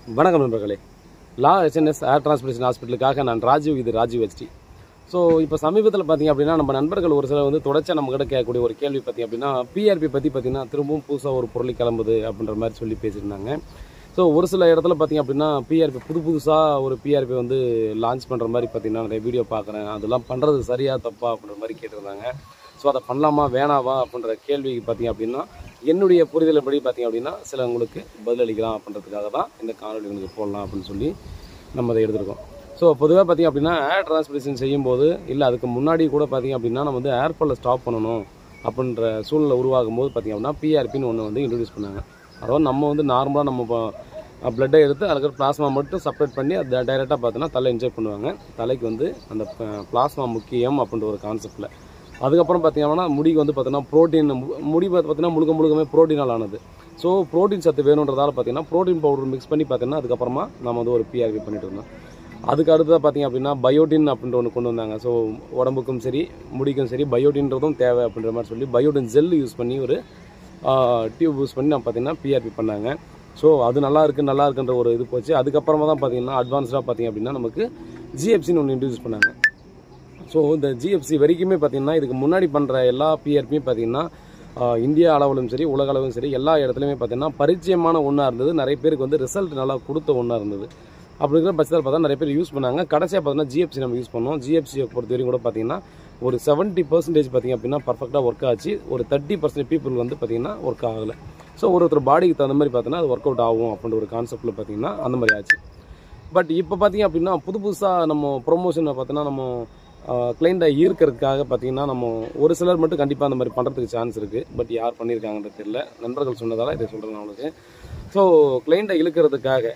வணக்கம் நண்பர்களே. லா எஸ்என்எஸ் ஏர் டிரான்ஸ்போர்ட்டேஷன் ஹாஸ்பிட்டலுக்காக நான் ராஜீவ், இது ராஜீவ் ஹெச்டி. ஸோ இப்போ சமீபத்தில் பார்த்திங்க அப்படின்னா நம்ம நண்பர்கள் ஒரு சிலர் வந்து தொடர்ச்சியாக நம்ம கிட்ட கேட்கக்கூடிய ஒரு கேள்வி பார்த்திங்க அப்படின்னா பிஆர்பி பற்றி பார்த்திங்கன்னா திரும்பவும் புதுசாக ஒரு பொருளை கிளம்புது அப்படின்ற மாதிரி சொல்லி பேசியிருந்தாங்க. ஸோ ஒரு சில இடத்துல பார்த்திங்க அப்படின்னா பிஆர்பி புதுசாக ஒரு பிஆர்பி வந்து லான்ச் பண்ணுற மாதிரி பார்த்திங்கன்னா நிறைய வீடியோ பார்க்குறேன். அதெல்லாம் பண்ணுறது சரியாக தப்பா அப்படின்ற மாதிரி கேட்டிருந்தாங்க. ஸோ அதை பண்ணலாமா வேணாவா அப்படின்ற கேள்விக்கு பார்த்திங்க அப்படின்னா என்னுடைய புரிதல்படி பார்த்திங்க அப்படின்னா சில உங்களுக்கு பதிலளிக்கலாம் அப்படின்றதுக்காக தான் இந்த காணொலி உங்களுக்கு போடலாம் அப்படின்னு சொல்லி நம்ம அதை எடுத்துருக்கோம். ஸோ பொதுவாக பார்த்திங்க அப்படின்னா ஏர் டிரான்ஸ்போர்ட்டேஷன் செய்யும்போது இல்லை அதுக்கு முன்னாடி கூட பார்த்திங்க அப்படின்னா நம்ம வந்து ஏர்ஃபாலை ஸ்டாப் பண்ணணும் அப்படின்ற சூழ்நிலை உருவாகும் போது பார்த்திங்க அப்படின்னா பிஆர்பின்னு ஒன்று வந்து இன்ட்ரடியூஸ் பண்ணாங்க. அதாவது நம்ம வந்து நார்மலாக நம்ம பிளட்டை எடுத்து அதுக்கு பிளாஸ்மா மட்டும் செப்பரேட் பண்ணி அதை டைரெக்டாக பார்த்தோன்னா தலை இன்ஜெக்ட் பண்ணுவாங்க. தலைக்கு வந்து அந்த பிளாஸ்மா முக்கியம் அப்படின்ற ஒரு கான்செப்டில். அதுக்கப்புறம் பார்த்திங்கன்னா முடிக்கு வந்து பார்த்தீங்கன்னா ப்ரோட்டீன், முடி பார்த்தீங்கன்னா முழுக்கமே ப்ரோட்டீனால் ஆனது. ஸோ ப்ரோட்டீன் சத்து வேணுன்றதால பார்த்தீங்கன்னா ப்ரோட்டீன் பவுடர் மிக்ஸ் பண்ணி பார்த்தீங்கன்னா அதுக்கப்புறமா நம்ம வந்து ஒரு பிஆர்பி பண்ணிட்டு இருந்தோம். அதுக்கு அடுத்ததாக பார்த்திங்க அப்படின்னா பயோட்டின் அப்படின்ற ஒன்று கொண்டு வந்தாங்க. ஸோ உடம்புக்கும் சரி முடிக்கும் சரி பயோட்டின்றதும் தேவை அப்படின்ற மாதிரி சொல்லி பயோட்டின் ஜெல் யூஸ் பண்ணி ஒரு டியூப் யூஸ் பண்ணி நம்ம பார்த்திங்கன்னா பிஆர்பி பண்ணாங்க. ஸோ அது நல்லா இருக்குன்ற ஒரு இது போச்சு. அதுக்கப்புறமா தான் பார்த்திங்கன்னா அட்வான்ஸ்டாக பார்த்திங்க அப்படின்னா நமக்கு ஜிஎஃப்சின்னு ஒன்று இன்ட்ரடியூஸ் பண்ணாங்க. ஸோ இந்த ஜிஎஃப்சி வரைக்குமே பார்த்திங்கன்னா இதுக்கு முன்னாடி பண்ணுற எல்லா பிஆர்பியும் பார்த்திங்கன்னா இந்தியா அளவிலும் சரி உலக அளவிலும் சரி எல்லா இடத்துலையுமே பார்த்திங்கன்னா பரிச்சயமான ஒன்றா இருந்தது. நிறைய பேருக்கு வந்து ரிசல்ட் நல்லா கொடுத்த ஒன்றா இருந்தது. அப்படி இருக்கிற பட்சத்தில் பார்த்தா நிறைய பேர் யூஸ் பண்ணாங்க. கடைசியாக பார்த்தீங்கன்னா ஜிஎஃப்சி நம்ம யூஸ் பண்ணோம். ஜிஎஃப்சியை பொறுத்த வரைக்கும் கூட பார்த்திங்கன்னா ஒரு 70% பார்த்திங்க அப்படின்னா பர்ஃபெக்டாக ஒர்க் ஆச்சு. ஒரு 30% பீப்புள் வந்து பார்த்திங்கன்னா ஒர்க் ஆகலை. ஸோ ஒருத்தர் பாடிக்கு தகுந்த மாதிரி பார்த்தீங்கன்னா அது ஒர்க் அவுட் ஆகும் அப்படின்ற ஒரு கான்செப்டில் பார்த்திங்கன்னா அந்த மாதிரி ஆச்சு. பட் இப்போ பார்த்திங்க அப்படின்னா புதுசாக நம்ம ப்ரொமோஷனை பார்த்தோன்னா நம்ம கிளைண்ட்டை ஈர்க்கிறதுக்காக பார்த்திங்கன்னா நம்ம ஒரு சிலர் மட்டும் கண்டிப்பாக அந்த மாதிரி பண்ணுறதுக்கு சான்ஸ் இருக்குது. பட் யார் பண்ணியிருக்காங்கன்றது தெரியல. நண்பர்கள் சொன்னதால் இதை சொல்கிறேன் அவங்களுக்கு. ஸோ கிளைண்ட்டை இழுக்கிறதுக்காக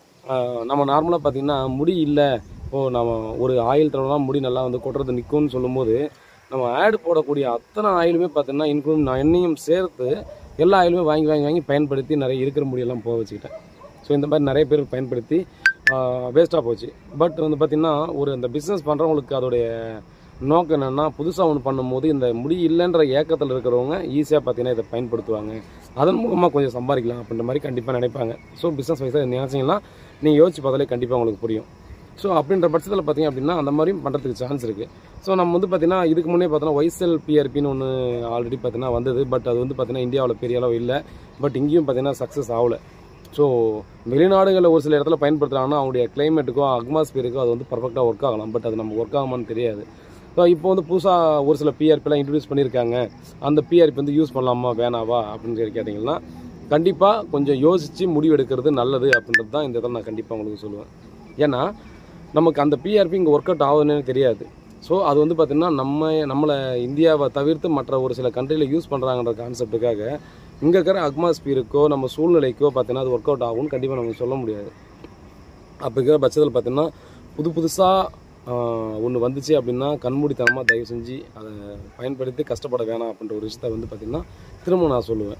நம்ம நார்மலாக பார்த்திங்கன்னா முடி இல்லை இப்போது நம்ம ஒரு ஆயில் தடவைலாம் முடி நல்லா வந்து கொட்டுறது நிற்கும்னு சொல்லும்போது நம்ம ஆடு போடக்கூடிய அத்தனை ஆயிலுமே பார்த்திங்கன்னா இன்க்ளூட் நான் எண்ணெயும் சேர்த்து எல்லா ஆயிலுமே வாங்கி பயன்படுத்தி நிறைய இருக்கிற முடியெல்லாம் போக வச்சுக்கிட்டேன். ஸோ இந்த மாதிரி நிறைய பேர் பயன்படுத்தி வேஸ்ட்டாக போச்சு. பட் வந்து பார்த்திங்கன்னா ஒரு இந்த பிஸ்னஸ் பண்ணுறவங்களுக்கு அதோடைய நோக்கம் என்னென்னா புதுசாக ஒன்று பண்ணும்போது இந்த முடி இல்லைன்ற ஏக்கத்தில் இருக்கிறவங்க ஈஸியாக பார்த்திங்கன்னா இதை பயன்படுத்துவாங்க. அதன் மூலமாக கொஞ்சம் சம்பாதிக்கலாம் அப்படின்ற மாதிரி கண்டிப்பாக நினைப்பாங்க. ஸோ பிஸ்னஸ் வைஸாக நினைச்சிங்கன்னா நீங்கள் யோசிச்சு பார்த்தாலே கண்டிப்பாக உங்களுக்கு புரியும். ஸோ அப்படின்ற பட்சத்தில் பார்த்திங்க அப்படின்னா அந்த மாதிரியும் பண்ணுறதுக்கு சான்ஸ் இருக்குது. ஸோ நம்ம வந்து பார்த்திங்கன்னா இதுக்கு முன்னே பார்த்தோன்னா ஒய்செல் பிஆர்பின்னு ஒன்று ஆல்ரெடி பார்த்திங்கன்னா வந்தது. பட் அது வந்து பார்த்திங்கன்னா இந்தியாவில் பெரிய அளவு இல்லை. பட் இங்கேயும் பார்த்திங்கன்னா சக்ஸஸ் ஆகலை. ஸோ வெளிநாடுகளில் ஒரு சில இடத்துல பயன்படுத்துகிறாங்கன்னா அவங்களுடைய கிளைமேட்டுக்கோ அட்மாஸ்பியருக்கோ அது வந்து பர்ஃபெக்டாக ஒர்க் ஆகலாம். பட் அது நம்ம ஒர்க் ஆகுமான்னு தெரியாது. ஸோ இப்போ வந்து புதுசாக ஒரு சில பிஆர்பிலாம் இன்ட்ரடியூஸ் பண்ணியிருக்காங்க. அந்த பிஆர்பி வந்து யூஸ் பண்ணலாமா வேணாவா அப்படின்னு கேட்டிங்கன்னா கண்டிப்பாக கொஞ்சம் யோசித்து முடிவு எடுக்கிறது நல்லது அப்படின்றது தான் இந்த இடத்துல நான் கண்டிப்பாக உங்களுக்கு சொல்லுவேன். ஏன்னா நமக்கு அந்த பிஆர்பி இங்கே ஒர்க் அவுட் ஆகுதுன்னு தெரியாது. ஸோ அது வந்து பார்த்திங்கன்னா நம்மளை இந்தியாவை தவிர்த்து மற்ற ஒரு சில கண்ட்ரியில் யூஸ் பண்ணுறாங்கன்ற கான்செப்டுக்காக இங்கே இருக்கிற அட்மாஸ்பியருக்கோ நம்ம சூழ்நிலைக்கோ பார்த்தீங்கன்னா அது ஒர்க் அவுட் ஆகும்னு கண்டிப்பாக நமக்கு சொல்ல முடியாது. அப்போ இருக்கிற பட்சத்தில் பார்த்திங்கன்னா புதுசாக ஒன்று வந்துச்சு அப்படின்னா கண்மூடித்தனமாக தயவு செஞ்சு அதை பயன்படுத்தி கஷ்டப்பட வேணாம் அப்படின்ற ஒரு விஷயத்தை வந்து பார்த்திங்கன்னா திரும்ப நான் சொல்லுவேன்.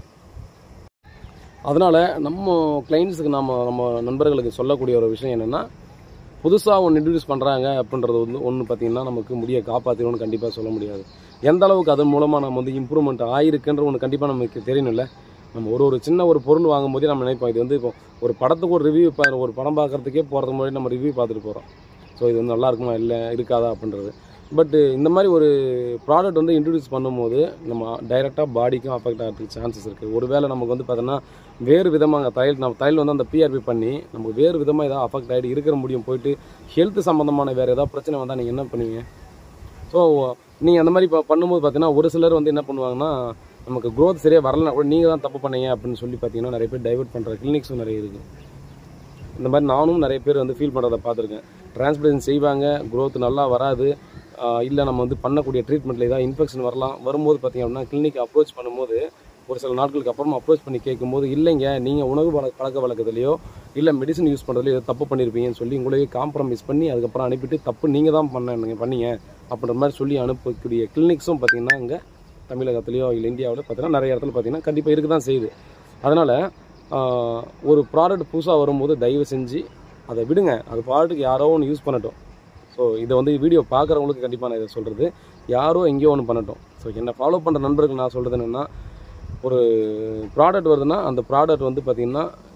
அதனால் நம்ம கிளைண்ட்ஸுக்கு நம்ம நண்பர்களுக்கு சொல்லக்கூடிய ஒரு விஷயம் என்னென்னா புதுசாக ஒன்று இன்ட்ரடியூஸ் பண்ணுறாங்க அப்படின்றது வந்து ஒன்று பார்த்திங்கன்னா நமக்கு முடிய காப்பாற்றிடும்னு கண்டிப்பாக சொல்ல முடியாது. எந்த அளவுக்கு அதன் மூலமாக நம்ம வந்து இம்ப்ரூவ்மெண்ட் ஆகிருக்குன்ற ஒன்று கண்டிப்பாக நமக்கு தெரியணும்ல. நம்ம ஒரு சின்ன ஒரு பொருள் வாங்கும்போதே நம்ம நினைப்போம் இது வந்து இப்போ ஒரு படத்துக்கு ஒரு ரிவ்யூ ஒரு படம் பார்க்குறதுக்கே போகிறதுக்கு முன்னாடி நம்ம ரிவ்யூ பார்த்துட்டு போகிறோம். ஸோ இது வந்து நல்லா இருக்குமா இல்லை இருக்காதா அப்படின்றது. பட் இந்த மாதிரி ஒரு ப்ராடக்ட் வந்து இன்ட்ரடியூஸ் பண்ணும்போது நம்ம டைரெக்டாக பாடிக்கும் அஃபெக்ட் ஆகிறதுக்கு சான்சஸ் இருக்குது. ஒருவேளை நமக்கு வந்து பார்த்தோன்னா வேறு விதமாக தையல் வந்து அந்த பிஆர்பி பண்ணி நமக்கு வேறு விதமாக ஏதாவது அஃபெக்ட் ஆகிட்டு இருக்கிற முடியும் போயிட்டு ஹெல்த் சம்மந்தமான வேறு ஏதாவது பிரச்சனை வந்தால் நீங்கள் என்ன பண்ணுவீங்க? ஸோ நீங்கள் அந்த மாதிரி இப்போ பண்ணும்போது பார்த்தீங்கன்னா ஒரு சிலர் வந்து என்ன பண்ணுவாங்கன்னா நமக்கு க்ரோத் சரியாக வரலன்னா கூட நீங்கள் தான் தப்பு பண்ணீங்க அப்படின்னு சொல்லி பார்த்தீங்கன்னா நிறைய பேர் டைவர்ட் பண்ணுற கிளினிக்ஸும் நிறைய இருக்குது. இந்த மாதிரி நானும் நிறைய பேர் வந்து ஃபீல் பண்ணுறதை பார்த்துருக்கேன். டிரான்ஸ்பிளேஷன் செய்வாங்க, க்ரோத் நல்லா வராது, இல்லை நம்ம வந்து பண்ணக்கூடிய ட்ரீட்மெண்ட்டில் ஏதாவது இன்ஃபெக்ஷன் வரும்போது பார்த்திங்க அப்படின்னா கிளினிக் அப்ரோச் பண்ணும்போது ஒரு சில நாட்களுக்கு அப்புறமா அப்ரோச் பண்ணி கேட்கும்போது இல்லைங்க நீங்கள் உணவு பழக்க வழக்கத்துலையோ இல்லை மெடிசன் யூஸ் பண்ணுறதுலையோ ஏதோ தப்பு பண்ணியிருப்பீங்கன்னு சொல்லி உங்களையே காம்ப்ரமைஸ் பண்ணி அதுக்கப்புறம் அனுப்பிட்டு தப்பு நீங்கள் தான் பண்ணீங்க அப்படின்ற மாதிரி சொல்லி அனுப்பக்கூடிய கிளினிக்ஸும் பார்த்திங்கன்னா இங்கே தமிழகத்துலையோ இல்லை இந்தியாவில் பார்த்திங்கன்னா நிறைய இடத்துல பார்த்திங்கன்னா கண்டிப்பாக இருக்க தான் செய்யுது. அதனால் ஒரு ப்ராடக்ட் புதுசாக வரும்போது தயவு செஞ்சு அதை விடுங்க. அது ப்ராடக்ட்டுக்கு யாரோ ஒன்று யூஸ் பண்ணட்டும். ஸோ இதை வந்து வீடியோ பார்க்குறவங்களுக்கு கண்டிப்பாக நான் இதை சொல்கிறது யாரோ எங்கேயோ ஒன்று பண்ணட்டும். ஸோ என்னை ஃபாலோ பண்ணுற நண்பர்கள் நான் சொல்கிறது என்னென்னா ஒரு ப்ராடக்ட் வருதுன்னா அந்த ப்ராடக்ட் வந்து பார்த்திங்கன்னா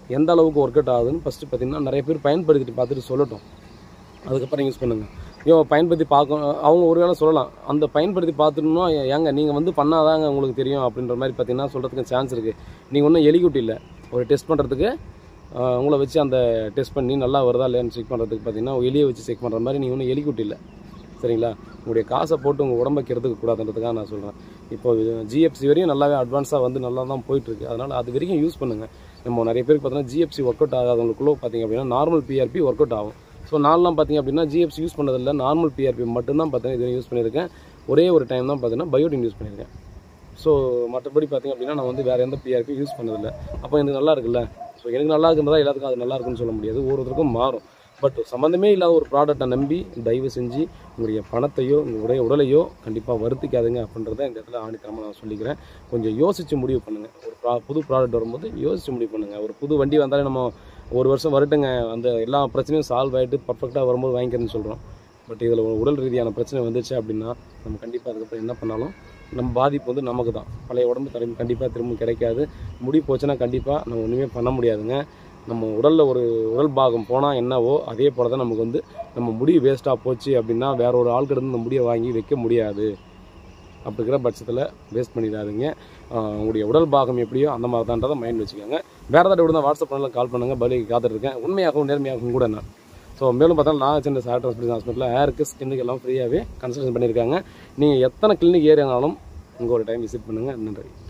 எந்த அளவுக்கு ஒர்க் அவுட் ஆகுதுன்னு ஃபஸ்ட்டு பார்த்தீங்கன்னா நிறைய பேர் பயன்படுத்திட்டு பார்த்துட்டு சொல்லட்டும், அதுக்கப்புறம் யூஸ் பண்ணுங்கள். பயன்படுத்தி பார்க்க அவங்க ஒரு வேளை சொல்லலாம், அந்த பயன்படுத்தி பார்த்துட்டோம்னா ஏங்க நீங்கள் வந்து பண்ணாதாங்க உங்களுக்கு தெரியும் அப்படின்ற மாதிரி பார்த்தீங்கன்னா சொல்கிறதுக்கு சான்ஸ் இருக்குது. நீங்கள் ஒன்றும் எலிகுட்டி இல்லை, ஒரு டெஸ்ட் பண்ணுறதுக்கு உங்களை வச்சு அந்த டெஸ்ட் பண்ணி நல்லா வருதா இல்லையான்னு செக் பண்ணுறதுக்கு பார்த்தீங்கன்னா எலியை வச்சு செக் பண்ணுற மாதிரி நீங்கள் ஒன்றும் எலிகுட்டி இல்லை. சரிங்களா? உங்களுடைய காசை போட்டு உங்கள் உடம்பை கெடுத்துக்க கூடாதுன்றதுக்காக நான் சொல்கிறேன். இப்போ ஜிஎஃப்சி வரையும் நல்லாவே அட்வான்ஸாக வந்து நல்லா தான் போயிட்டுருக்கு. அதனால் அது வரைக்கும் யூஸ் பண்ணுங்கள். நம்ம நிறைய பேருக்கு பார்த்தீங்கன்னா ஜிஎஃப்சி ஒர்க் அவுட் ஆகாதவங்களுக்குள்ளே பார்த்திங்க அப்படின்னா நார்மல் பிஆர்பி ஒர்க் அவுட் ஆகும். ஸோ நான்லாம் பார்த்திங்க அப்படின்னா ஜிஎஃப்சி யூஸ் பண்ணதில்லை, நார்மல் பிஆர்பி மட்டும்தான் பார்த்தீங்கன்னா இது யூஸ் பண்ணியிருக்கேன். ஒரே ஒரு டைம் தான் பார்த்தீங்கன்னா பயோட்டின் யூஸ் பண்ணியிருக்கேன். ஸோ மற்றபடி பார்த்திங்க அப்படின்னா நான் வந்து வேறு எந்த பிஆர்பி யூஸ் பண்ணதில்லை. அப்போ எனக்கு நல்லா இருக்குல்ல. ஸோ எனக்கு நல்லா இருக்குன்றதா எல்லாத்துக்கும் அது நல்லா இருக்குன்னு சொல்ல முடியாது, ஒவ்வொருத்தருக்கும் மாறும். பட் சம்மந்தமே இல்லாத ஒரு ப்ராடக்டை நம்பி தயவு செஞ்சு உங்களுடைய பணத்தையோ உங்களுடைய உடலையோ கண்டிப்பாக வருத்திக்காதுங்க அப்படின்றத இந்த இடத்துல ஆணித்தரமாக நான் சொல்லிக்கிறேன். கொஞ்சம் யோசித்து முடிவு பண்ணுங்கள். ஒரு புது ப்ராடக்ட் வரும்போது யோசித்து முடிவு பண்ணுங்கள். ஒரு புது வண்டி வந்தாலே நம்ம ஒரு வருஷம் வரட்டுங்க, அந்த எல்லா பிரச்சனையும் சால்வ் ஆகிட்டு பர்ஃபெக்டாக வரும்போது வாங்கிக்கிறேன்னு சொல்கிறோம். பட் இதில் உடல் ரீதியான பிரச்சனை வந்துச்சு அப்படின்னா நம்ம கண்டிப்பாக அதுக்கப்புறம் என்ன பண்ணாலும் நம்ம பாதிப்பு வந்து நமக்கு தான். பழைய உடம்பு கண்டிப்பாக திரும்ப கிடைக்காது. முடி போச்சுன்னா கண்டிப்பாக நம்ம ஒன்றுமே பண்ண முடியாதுங்க. நம்ம உடலில் ஒரு உடல் பாகம் போனால் என்னவோ அதே போல் தான் நமக்கு வந்து நம்ம முடி வேஸ்ட்டாக போச்சு அப்படின்னா வேற ஒரு ஆள்கிட்ட இந்த முடியை வாங்கி வைக்க முடியாது. அப்படி இருக்கிற பட்சத்தில் வேஸ்ட் பண்ணிடாதீங்க. உங்களுடைய உடல் பாகம் எப்படியோ அந்த மாதிரி தான்றதை மைண்ட் வச்சுக்கோங்க. வேறு ஏதாவது விட வாட்ஸ்அப் பண்ணலாம், கால் பண்ணுங்கள், பதிலுக்கு காத்துட்ருக்கேன். உண்மையாகவும் நேர்மையாகவும் கூட நான். ஸோ மேலும் பார்த்தா நான் சின்ன ஹேர் டிரான்ஸ்பிளேஷன் ஹாஸ்பிட்டலில் ஹேருக்கு ஸ்கின்னுக்கு எல்லாம் ஃப்ரீயாகவே கன்சல்டேஷன் பண்ணியிருக்காங்க. நீங்கள் எத்தனை கிளினிக் ஏறினாலும் உங்கள் ஒரு டைம் விசிட் பண்ணுங்கள். நன்றி.